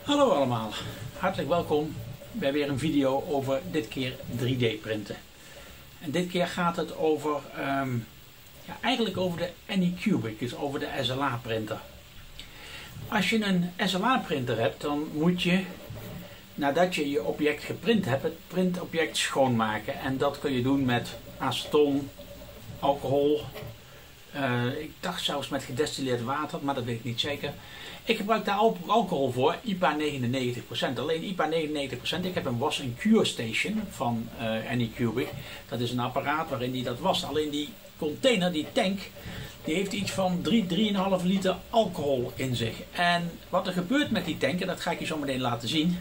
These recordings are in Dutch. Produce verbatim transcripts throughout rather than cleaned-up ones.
Hallo allemaal, hartelijk welkom bij weer een video over dit keer drie D printen. En dit keer gaat het over, um, ja, eigenlijk over de Anycubic, dus over de S L A printer. Als je een S L A printer hebt, dan moet je, nadat je je object geprint hebt, het printobject schoonmaken. En dat kun je doen met aceton, alcohol, uh, ik dacht zelfs met gedestilleerd water, maar dat weet ik niet zeker. Ik gebruik daar alcohol voor, I P A negenennegentig procent. Alleen I P A negenennegentig procent. Ik heb een wash and cure station van uh, Anycubic. Dat is een apparaat waarin die dat wast. Alleen die container, die tank, die heeft iets van drie, drie komma vijf liter alcohol in zich. En wat er gebeurt met die tank, en dat ga ik je zo meteen laten zien.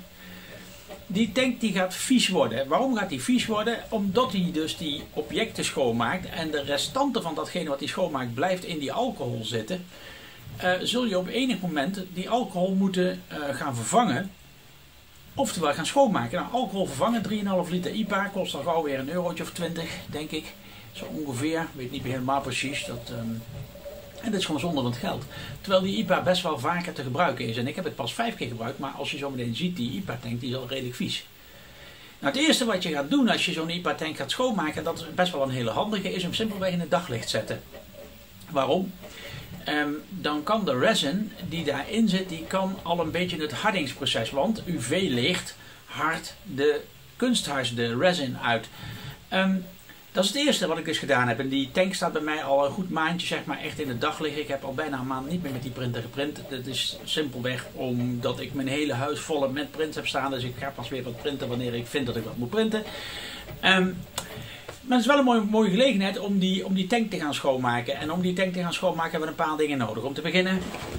Die tank die gaat vies worden. Waarom gaat die vies worden? Omdat hij dus die objecten schoonmaakt en de restanten van datgene wat hij schoonmaakt blijft in die alcohol zitten. Uh, zul je op enig moment die alcohol moeten uh, gaan vervangen, oftewel gaan schoonmaken. Nou, alcohol vervangen, drie komma vijf liter I P A, kost dan gauw weer een eurotje of twintig, denk ik. Zo ongeveer, ik weet niet helemaal precies. Dat, um... En dat is gewoon zonde van het geld. Terwijl die I P A best wel vaker te gebruiken is. En ik heb het pas vijf keer gebruikt, maar als je zo meteen ziet, die I P A tank die is al redelijk vies. Nou, het eerste wat je gaat doen als je zo'n I P A tank gaat schoonmaken, en dat is best wel een hele handige, is hem simpelweg in het daglicht zetten. Waarom? Um, dan kan de resin die daarin zit, die kan al een beetje het hardingsproces, want U V-licht hardt de kunsthards, de resin uit. Um, dat is het eerste wat ik dus gedaan heb. En die tank staat bij mij al een goed maandje, zeg maar, echt in het daglicht. Ik heb al bijna een maand niet meer met die printer geprint. Dat is simpelweg omdat ik mijn hele huis vol met prints heb staan. Dus ik ga pas weer wat printen wanneer ik vind dat ik wat moet printen. Um, Maar het is wel een mooie, mooie gelegenheid om die, om die tank te gaan schoonmaken. En om die tank te gaan schoonmaken hebben we een paar dingen nodig. Om te beginnen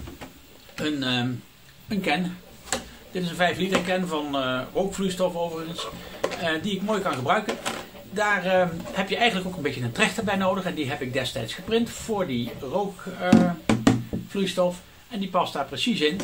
een, um, een can. Dit is een vijf liter can van uh, rookvloeistof overigens. Uh, die ik mooi kan gebruiken. Daar uh, heb je eigenlijk ook een beetje een trechter bij nodig. En die heb ik destijds geprint voor die rookvloeistof. Uh, en die past daar precies in.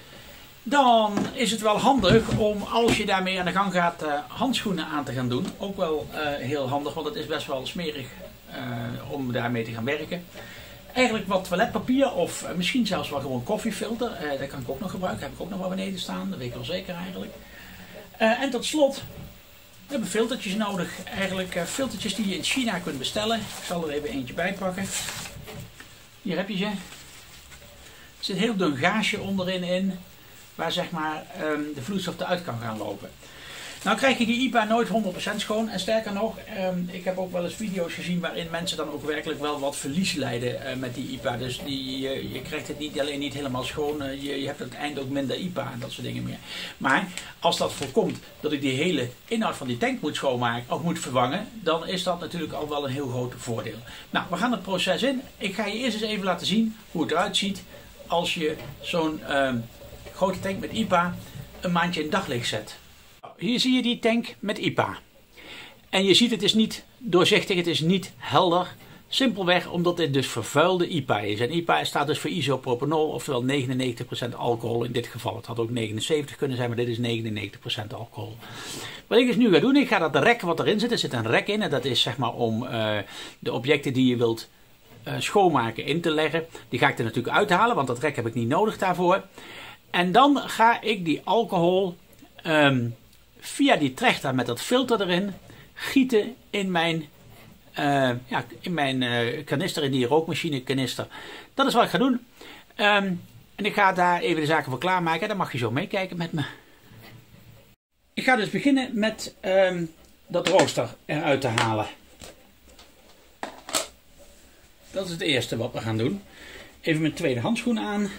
Dan is het wel handig om, als je daarmee aan de gang gaat, uh, handschoenen aan te gaan doen. Ook wel uh, heel handig, want het is best wel smerig uh, om daarmee te gaan werken. Eigenlijk wat toiletpapier of uh, misschien zelfs wel gewoon koffiefilter. Uh, dat kan ik ook nog gebruiken, heb ik ook nog wel beneden staan, dat weet ik wel zeker eigenlijk. Uh, en tot slot, we hebben filtertjes nodig. Eigenlijk uh, filtertjes die je in China kunt bestellen. Ik zal er even eentje bij pakken. Hier heb je ze. Er zit een heel dun gaasje onderin in, waar zeg maar um, de vloeistof eruit kan gaan lopen. Nou krijg je die I P A nooit honderd procent schoon. En sterker nog, um, ik heb ook wel eens video's gezien waarin mensen dan ook werkelijk wel wat verlies lijden uh, met die I P A. Dus die, uh, je krijgt het niet alleen niet helemaal schoon, uh, je, je hebt aan het eind ook minder I P A en dat soort dingen meer. Maar als dat voorkomt dat ik die hele inhoud van die tank moet schoonmaken of moet vervangen, dan is dat natuurlijk al wel een heel groot voordeel. Nou, we gaan het proces in. Ik ga je eerst eens even laten zien hoe het eruit ziet als je zo'n um, grote tank met I P A een maandje in daglicht zet. Hier zie je die tank met I P A. En je ziet het is niet doorzichtig, het is niet helder. Simpelweg omdat dit dus vervuilde I P A is. En I P A staat dus voor isopropanol, oftewel negenennegentig procent alcohol in dit geval. Het had ook negenenzeventig kunnen zijn, maar dit is negenennegentig procent alcohol. Wat ik dus nu ga doen, ik ga dat rek wat erin zit, er zit een rek in. En dat is zeg maar om uh, de objecten die je wilt uh, schoonmaken in te leggen. Die ga ik er natuurlijk uithalen, want dat rek heb ik niet nodig daarvoor. En dan ga ik die alcohol um, via die trechter met dat filter erin gieten in mijn, uh, ja, in mijn uh, kanister, in die rookmachine kanister. Dat is wat ik ga doen. Um, en ik ga daar even de zaken voor klaarmaken. Dan mag je zo meekijken met me. Ik ga dus beginnen met um, dat rooster eruit te halen. Dat is het eerste wat we gaan doen. Even mijn tweede handschoen aan.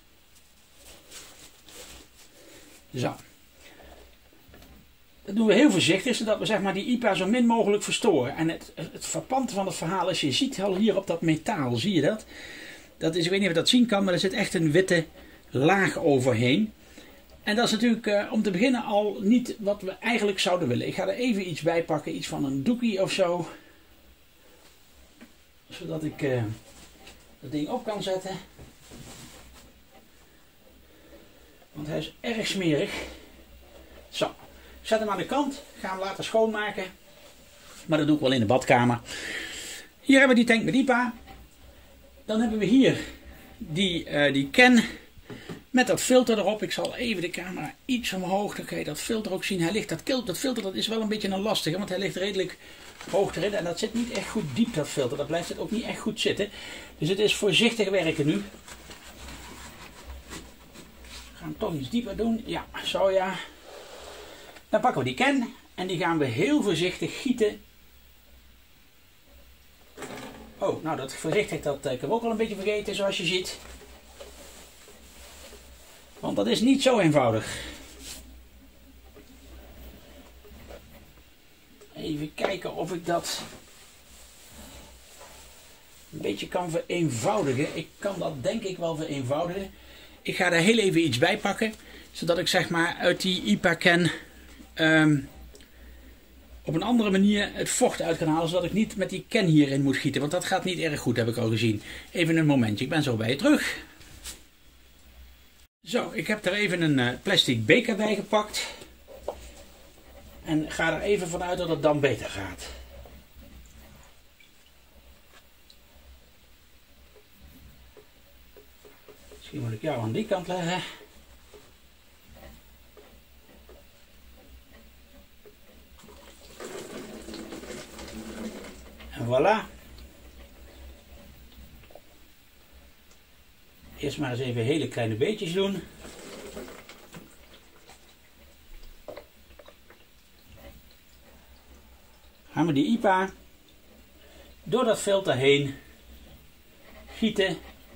Zo. Dat doen we heel voorzichtig, zodat we zeg maar die I P A zo min mogelijk verstoren. En het, het frappante van het verhaal is, je ziet al hier op dat metaal, zie je dat? Dat is, ik weet niet of je dat zien kan, maar er zit echt een witte laag overheen. En dat is natuurlijk uh, om te beginnen al niet wat we eigenlijk zouden willen. Ik ga er even iets bij pakken, iets van een doekie of zo. Zodat ik uh, dat ding op kan zetten. Want hij is erg smerig. Zo, ik zet hem aan de kant. Ga hem laten schoonmaken. Maar dat doe ik wel in de badkamer. Hier hebben we die tank met I P A. Dan hebben we hier die, uh, die can Met dat filter erop. Ik zal even de camera iets omhoog. Dan kan je dat filter ook zien. Hij ligt, dat, dat filter dat is wel een beetje een lastige. Want hij ligt redelijk hoog erin. En dat zit niet echt goed diep, dat filter. Dat blijft het ook niet echt goed zitten. Dus het is voorzichtig werken nu. We gaan hem toch iets dieper doen. Ja, zo ja. Dan pakken we die can. En die gaan we heel voorzichtig gieten. Oh, nou dat voorzichtig, dat ik heb ook al een beetje vergeten zoals je ziet. Want dat is niet zo eenvoudig. Even kijken of ik dat een beetje kan vereenvoudigen. Ik kan dat denk ik wel vereenvoudigen. Ik ga er heel even iets bij pakken. Zodat ik zeg maar uit die I P A can um, op een andere manier het vocht uit kan halen. Zodat ik niet met die can hierin moet gieten. Want dat gaat niet erg goed, heb ik al gezien. Even een momentje, ik ben zo bij je terug. Zo, ik heb er even een uh, plastic beker bij gepakt. En ga er even vanuit dat het dan beter gaat. Misschien moet ik jou aan die kant leggen. En voilà. Eerst maar eens even hele kleine beetjes doen. Gaan we die I P A door dat filter heen gieten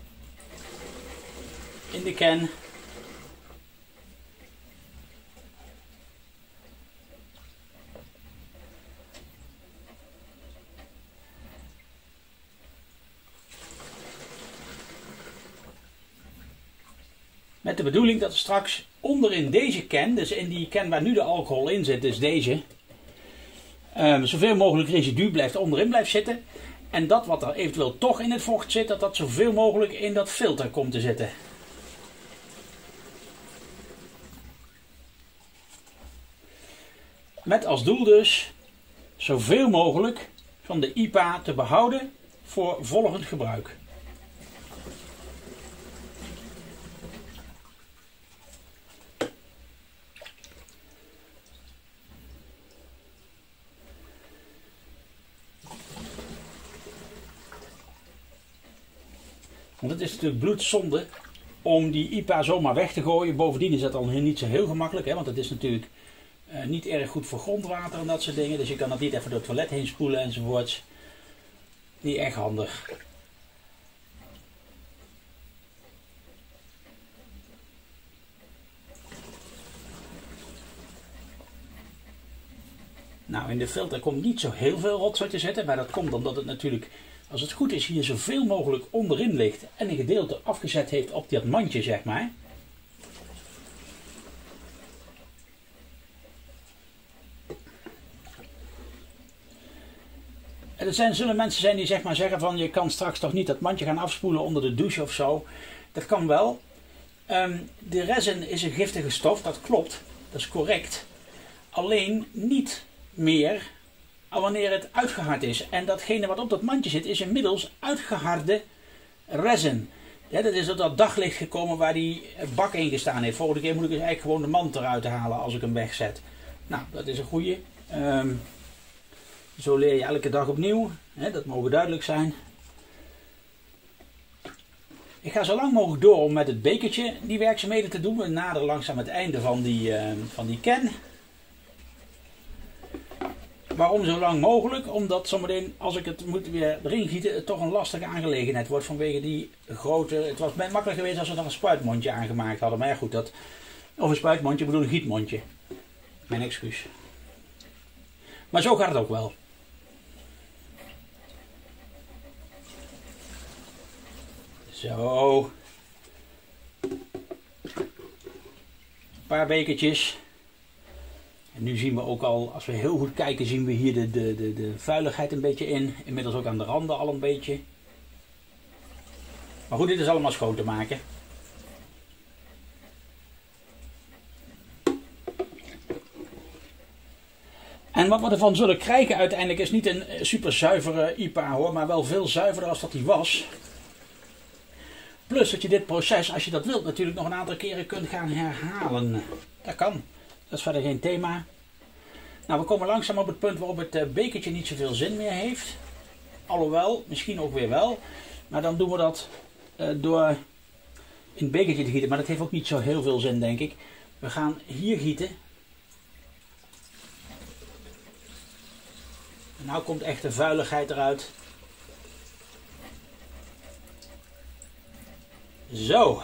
in de can. Met de bedoeling dat er straks onderin deze can, dus in die can waar nu de alcohol in zit, dus deze, um, zoveel mogelijk residu blijft onderin blijft zitten. En dat wat er eventueel toch in het vocht zit, dat dat zoveel mogelijk in dat filter komt te zitten. Met als doel dus zoveel mogelijk van de I P A te behouden voor volgend gebruik. Want het is natuurlijk bloedzonde om die I P A zomaar weg te gooien. Bovendien is dat dan niet zo heel gemakkelijk. Hè? Want het is natuurlijk uh, niet erg goed voor grondwater en dat soort dingen. Dus je kan dat niet even door het toilet heen spoelen enzovoorts. Niet echt handig. Nou, in de filter komt niet zo heel veel rotzooi te zitten. Maar dat komt omdat het natuurlijk, als het goed is, hier zoveel mogelijk onderin ligt. En een gedeelte afgezet heeft op dat mandje, zeg maar. En er zijn, zullen mensen zijn die zeg maar zeggen van je kan straks toch niet dat mandje gaan afspoelen onder de douche of zo. Dat kan wel. Um, de resin is een giftige stof, dat klopt. Dat is correct. Alleen niet meer wanneer het uitgehard is. En datgene wat op dat mandje zit is inmiddels uitgeharde resin. Ja, dat is op dat daglicht gekomen waar die bak in gestaan heeft. Volgende keer moet ik dus eigenlijk gewoon de mand eruit halen als ik hem wegzet. Nou, dat is een goeie. Um, zo leer je elke dag opnieuw. Hè, dat mogen duidelijk zijn. Ik ga zo lang mogelijk door om met het bekertje die werkzaamheden te doen. We naderen langzaam het einde van die, uh, van die can. Waarom zo lang mogelijk? Omdat zometeen, als ik het moet weer erin gieten, het toch een lastige aangelegenheid wordt vanwege die grote... Het was makkelijk geweest als we er een spuitmondje aangemaakt hadden. Maar ja goed, dat... Of een spuitmondje, ik bedoel een gietmondje. Mijn excuus. Maar zo gaat het ook wel. Zo. Een paar bekertjes. En nu zien we ook al, als we heel goed kijken, zien we hier de, de, de, de vuiligheid een beetje in. Inmiddels ook aan de randen al een beetje. Maar goed, dit is allemaal schoon te maken. En wat we ervan zullen krijgen uiteindelijk is niet een super zuivere I P A hoor, maar wel veel zuiverder als dat die was. Plus dat je dit proces, als je dat wilt, natuurlijk nog een aantal keren kunt gaan herhalen. Dat kan. Dat is verder geen thema. Nou, we komen langzaam op het punt waarop het bekertje niet zoveel zin meer heeft. Alhoewel, misschien ook weer wel. Maar dan doen we dat uh, door in het bekertje te gieten. Maar dat heeft ook niet zo heel veel zin, denk ik. We gaan hier gieten. En nou komt echt de vuiligheid eruit. Zo.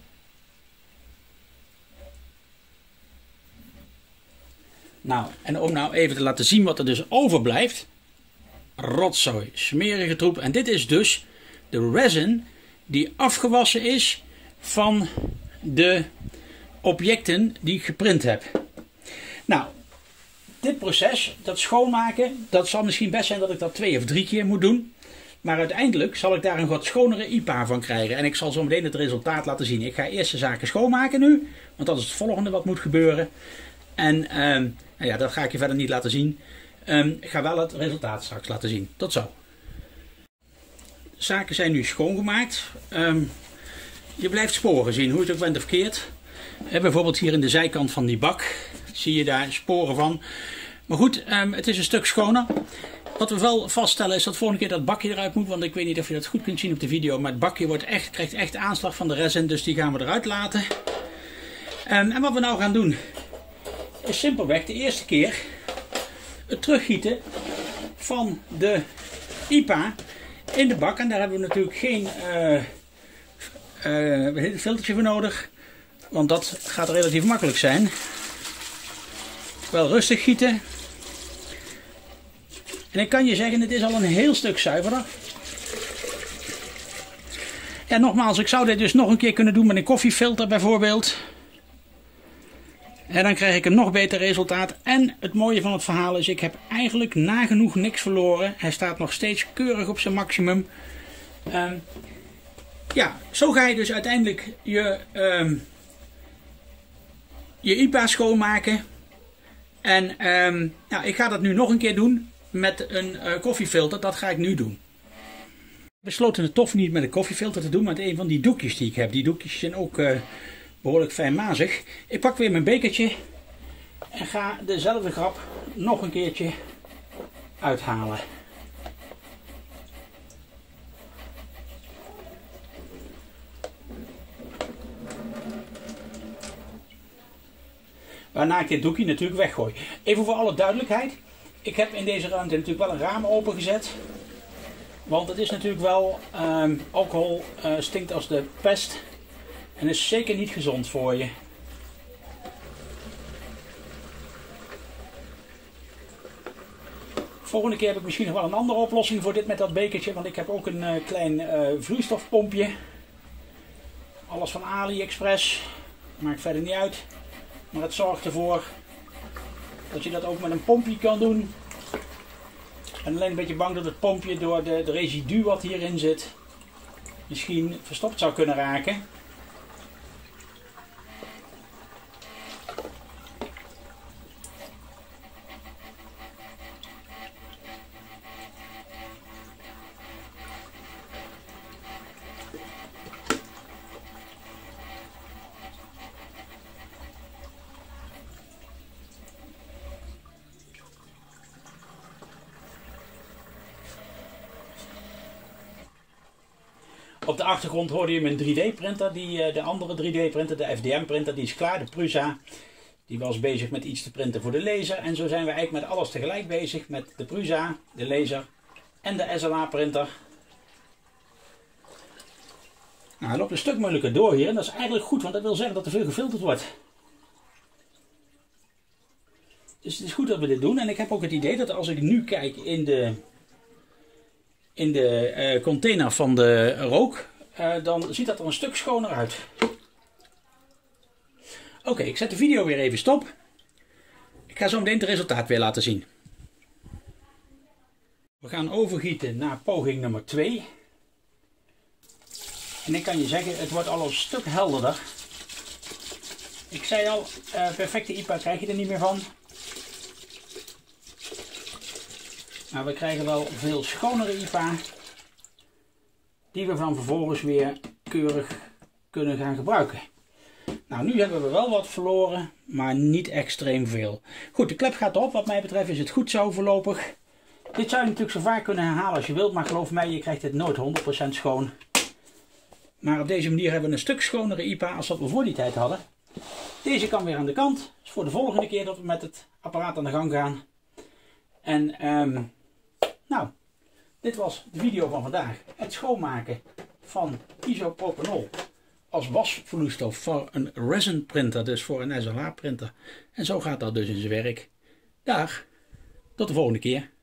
Nou, en om nou even te laten zien wat er dus overblijft. Rotzooi, smerige troep. En dit is dus de resin die afgewassen is van de objecten die ik geprint heb. Nou, dit proces, dat schoonmaken, dat zal misschien best zijn dat ik dat twee of drie keer moet doen. Maar uiteindelijk zal ik daar een wat schonere I P A van krijgen. En ik zal zo meteen het resultaat laten zien. Ik ga eerst de zaken schoonmaken nu. Want dat is het volgende wat moet gebeuren. En um, nou ja, dat ga ik je verder niet laten zien. Um, ik ga wel het resultaat straks laten zien. Tot zo. De zaken zijn nu schoongemaakt. Um, je blijft sporen zien, hoe het ook bent of keert. Uh, bijvoorbeeld hier in de zijkant van die bak zie je daar sporen van. Maar goed, um, het is een stuk schoner. Wat we wel vaststellen is dat volgende keer dat bakje eruit moet. Want ik weet niet of je dat goed kunt zien op de video. Maar het bakje wordt echt, krijgt echt aanslag van de resin. Dus die gaan we eruit laten. Um, en wat we nou gaan doen is simpelweg de eerste keer het teruggieten van de I P A in de bak. En daar hebben we natuurlijk geen uh, uh, filtertje voor nodig. Want dat gaat relatief makkelijk zijn. Wel rustig gieten. En ik kan je zeggen, het is al een heel stuk zuiverder. Ja, nogmaals, ik zou dit dus nog een keer kunnen doen met een koffiefilter bijvoorbeeld. En dan krijg ik een nog beter resultaat. En het mooie van het verhaal is, ik heb eigenlijk nagenoeg niks verloren. Hij staat nog steeds keurig op zijn maximum. Um, ja, zo ga je dus uiteindelijk je, um, je I P A schoonmaken. En um, nou, ik ga dat nu nog een keer doen met een uh, koffiefilter. Dat ga ik nu doen. Ik besloten het tof niet met een koffiefilter te doen, maar met een van die doekjes die ik heb. Die doekjes zijn ook uh, behoorlijk fijnmazig. Ik pak weer mijn bekertje en ga dezelfde grap nog een keertje uithalen. Waarna ik dit doekje natuurlijk weggooi. Even voor alle duidelijkheid. Ik heb in deze ruimte natuurlijk wel een raam opengezet. Want het is natuurlijk wel, um, alcohol uh, stinkt als de pest. En is zeker niet gezond voor je. Volgende keer heb ik misschien nog wel een andere oplossing voor dit met dat bekertje. Want ik heb ook een uh, klein uh, vloeistofpompje. Alles van AliExpress. Maakt verder niet uit. Maar het zorgt ervoor dat je dat ook met een pompje kan doen. En alleen een beetje bang dat het pompje door de, de residu wat hierin zit misschien verstopt zou kunnen raken. Op de achtergrond hoorde je mijn drie D printer, die, de andere drie D printer, de F D M printer, die is klaar, de Prusa. Die was bezig met iets te printen voor de laser. En zo zijn we eigenlijk met alles tegelijk bezig, met de Prusa, de laser en de S L A printer. Nou, hij loopt een stuk moeilijker door hier en dat is eigenlijk goed, want dat wil zeggen dat er veel gefilterd wordt. Dus het is goed dat we dit doen en ik heb ook het idee dat als ik nu kijk in de... in de uh, container van de rook, uh, dan ziet dat er een stuk schoner uit. Oké, okay, ik zet de video weer even stop. Ik ga zo meteen het resultaat weer laten zien. We gaan overgieten naar poging nummer twee. En ik kan je zeggen, het wordt al een stuk helderder. Ik zei al, uh, perfecte I P A krijg je er niet meer van. Maar we krijgen wel veel schonere I P A, die we van vervolgens weer keurig kunnen gaan gebruiken. Nou, nu hebben we wel wat verloren, maar niet extreem veel. Goed, de klep gaat erop. Wat mij betreft is het goed zo voorlopig. Dit zou je natuurlijk zo vaak kunnen herhalen als je wilt, maar geloof mij, je krijgt het nooit honderd procent schoon. Maar op deze manier hebben we een stuk schonere I P A als dat we voor die tijd hadden. Deze kan weer aan de kant. Dat is voor de volgende keer dat we met het apparaat aan de gang gaan. En um, nou, dit was de video van vandaag. Het schoonmaken van isopropanol als wasvloeistof voor een resin printer, dus voor een S L A printer. En zo gaat dat dus in zijn werk. Dag, tot de volgende keer.